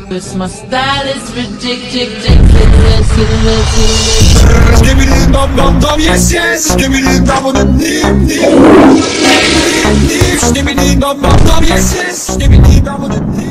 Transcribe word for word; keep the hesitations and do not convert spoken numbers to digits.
Cause my style is ridiculous. Skibbity dum dum dum, yes yes. Skibbity dum dum dim dim. Skibbity dum dum dum, yes yes. Skibbity dum dum dim.